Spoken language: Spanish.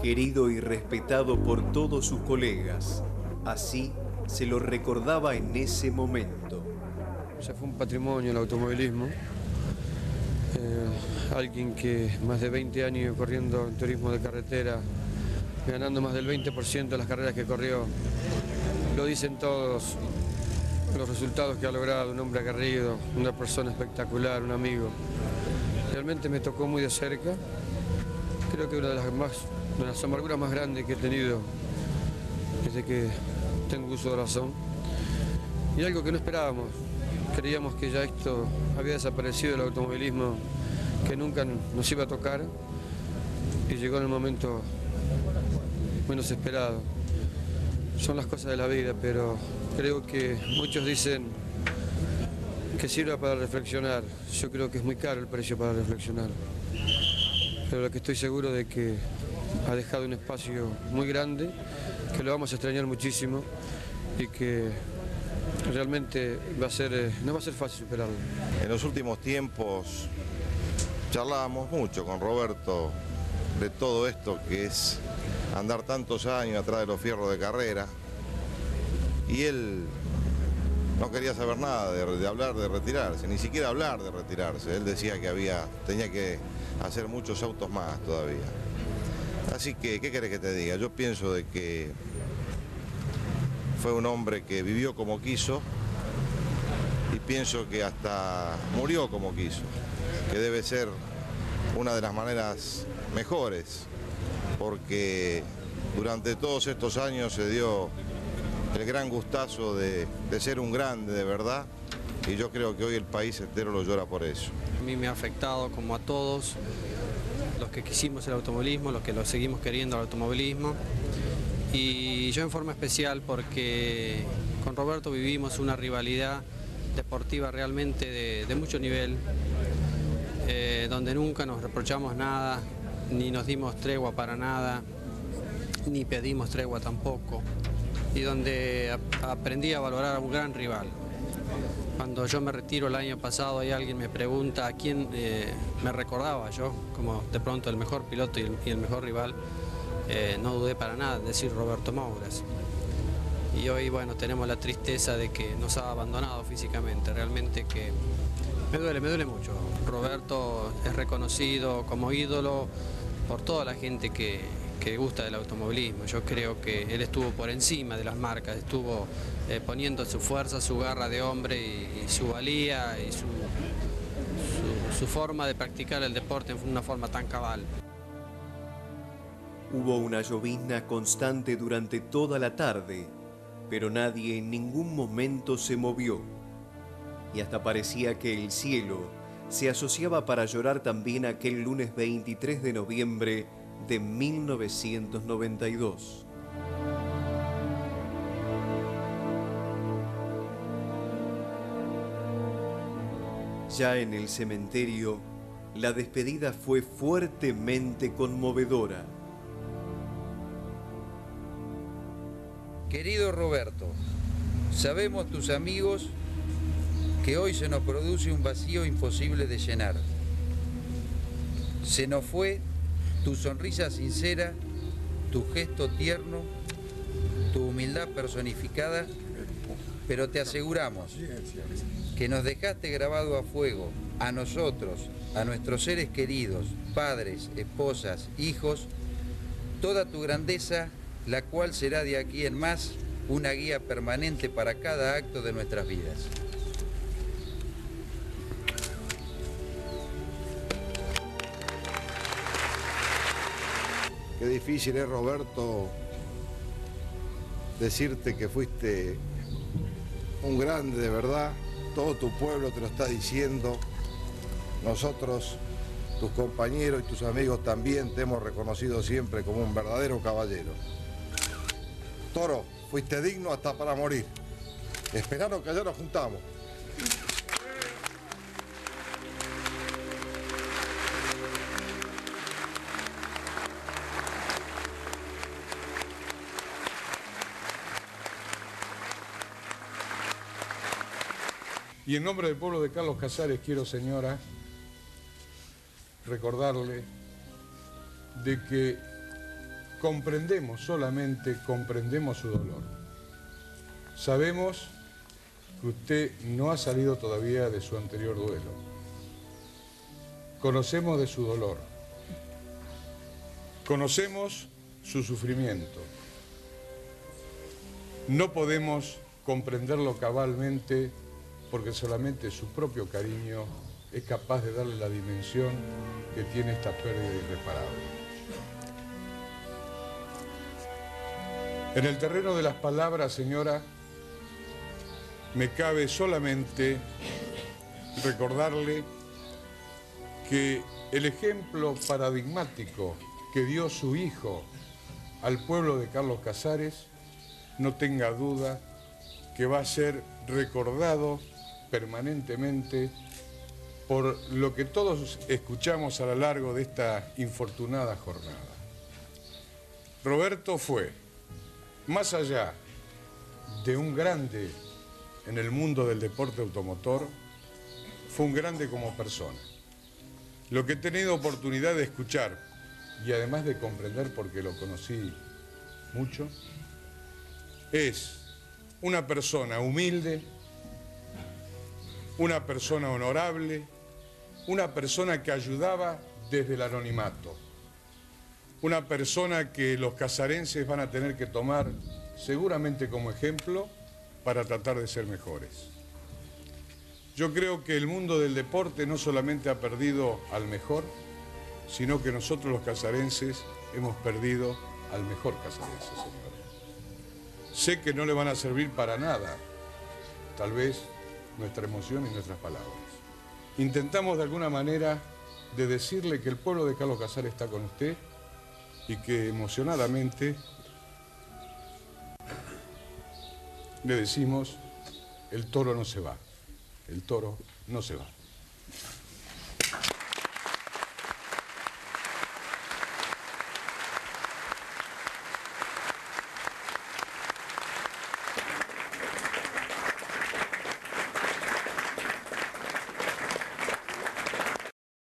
Querido y respetado por todos sus colegas, así se lo recordaba en ese momento. Ya fue un patrimonio el automovilismo. Alguien que más de 20 años corriendo en turismo de carretera, ganando más del 20% de las carreras que corrió. Lo dicen todos los resultados que ha logrado, un hombre aguerrido, una persona espectacular, un amigo. Realmente me tocó muy de cerca. Creo que una de las amarguras más grandes que he tenido desde que tengo uso de razón. Y algo que no esperábamos. Creíamos que ya esto había desaparecido del automovilismo, que nunca nos iba a tocar, y llegó en el momento menos esperado. Son las cosas de la vida, pero creo que muchos dicen que sirva para reflexionar. Yo creo que es muy caro el precio para reflexionar. Pero lo que estoy seguro de que ha dejado un espacio muy grande, que lo vamos a extrañar muchísimo y que realmente no va a ser fácil superarlo. En los últimos tiempos charlábamos mucho con Roberto de todo esto que es andar tantos años atrás de los fierros de carrera, y él no quería saber nada de hablar de retirarse, ni siquiera hablar de retirarse. Él decía que tenía que hacer muchos autos más todavía. Así que, ¿qué querés que te diga? Yo pienso de que fue un hombre que vivió como quiso, y pienso que hasta murió como quiso, que debe ser una de las maneras mejores, porque durante todos estos años se dio el gran gustazo de ser un grande de verdad, y yo creo que hoy el país entero lo llora por eso. A mí me ha afectado, como a todos los que quisimos el automovilismo, los que lo seguimos queriendo el automovilismo, y yo en forma especial porque con Roberto vivimos una rivalidad deportiva realmente de mucho nivel, donde nunca nos reprochamos nada, ni nos dimos tregua para nada, ni pedimos tregua tampoco, y donde aprendí a valorar a un gran rival. Cuando yo me retiro el año pasado y alguien me pregunta a quién me recordaba yo, como de pronto el mejor piloto y el mejor rival, no dudé para nada en decir Roberto Mouras. Y hoy, bueno, tenemos la tristeza de que nos ha abandonado físicamente, realmente que me duele mucho. Roberto es reconocido como ídolo por toda la gente que gusta del automovilismo. Yo creo que él estuvo por encima de las marcas, estuvo poniendo su fuerza, su garra de hombre y su valía y su forma de practicar el deporte en una forma tan cabal. Hubo una llovizna constante durante toda la tarde, pero nadie en ningún momento se movió. Y hasta parecía que el cielo se asociaba para llorar también aquel lunes 23 de noviembre de 1992. Ya en el cementerio, la despedida fue fuertemente conmovedora. Querido Roberto, sabemos tus amigos que hoy se nos produce un vacío imposible de llenar. Se nos fue tu sonrisa sincera, tu gesto tierno, tu humildad personificada, pero te aseguramos que nos dejaste grabado a fuego, a nosotros, a nuestros seres queridos, padres, esposas, hijos, toda tu grandeza, la cual será de aquí en más una guía permanente para cada acto de nuestras vidas. Qué difícil es, Roberto, decirte que fuiste un grande de verdad. Todo tu pueblo te lo está diciendo. Nosotros, tus compañeros y tus amigos también te hemos reconocido siempre como un verdadero caballero. Toro, fuiste digno hasta para morir. Esperaron que allá nos juntamos. Y en nombre del pueblo de Carlos Casares quiero, señora, recordarle de que solamente comprendemos su dolor. Sabemos que usted no ha salido todavía de su anterior duelo. Conocemos de su dolor. Conocemos su sufrimiento. No podemos comprenderlo cabalmente porque solamente su propio cariño es capaz de darle la dimensión que tiene esta pérdida irreparable. En el terreno de las palabras, señora, me cabe solamente recordarle que el ejemplo paradigmático que dio su hijo al pueblo de Carlos Casares, no tenga duda que va a ser recordado permanentemente por lo que todos escuchamos a lo largo de esta infortunada jornada. Roberto fue, más allá de un grande en el mundo del deporte automotor, fue un grande como persona. Lo que he tenido oportunidad de escuchar y además de comprender porque lo conocí mucho, es una persona humilde, una persona honorable, una persona que ayudaba desde el anonimato, una persona que los casarenses van a tener que tomar seguramente como ejemplo para tratar de ser mejores. Yo creo que el mundo del deporte no solamente ha perdido al mejor, sino que nosotros los casarenses hemos perdido al mejor casarense, señora. Sé que no le van a servir para nada, tal vez, nuestra emoción y nuestras palabras. Intentamos de alguna manera de decirle que el pueblo de Carlos Casares está con usted y que emocionadamente le decimos, el toro no se va, el toro no se va.